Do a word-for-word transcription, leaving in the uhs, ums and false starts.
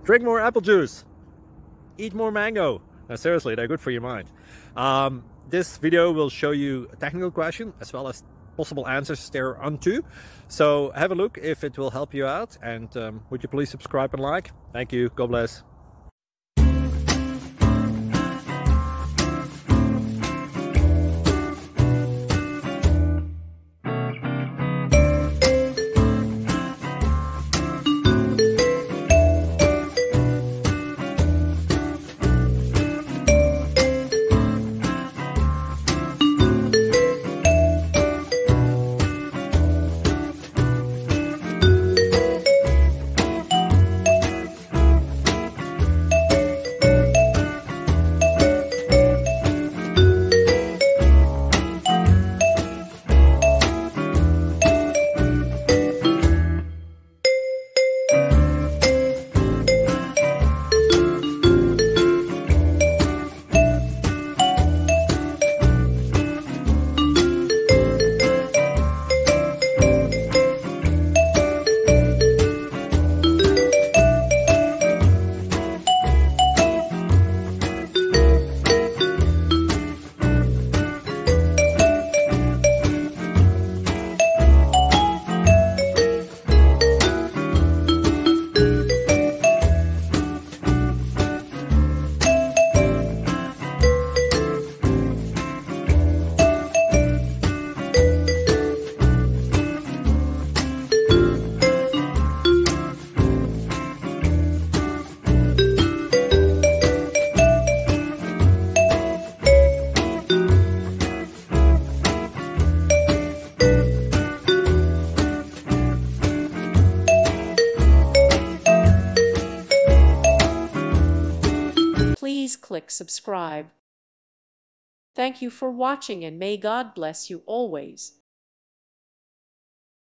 Drink more apple juice. Eat more mango. Now, seriously, they're good for your mind. Um, this video will show you a technical question as well as possible answers thereunto. So have a look if it will help you out. And um, would you please subscribe and like? Thank you. God bless. Please click subscribe. Thank you for watching and may God bless you always.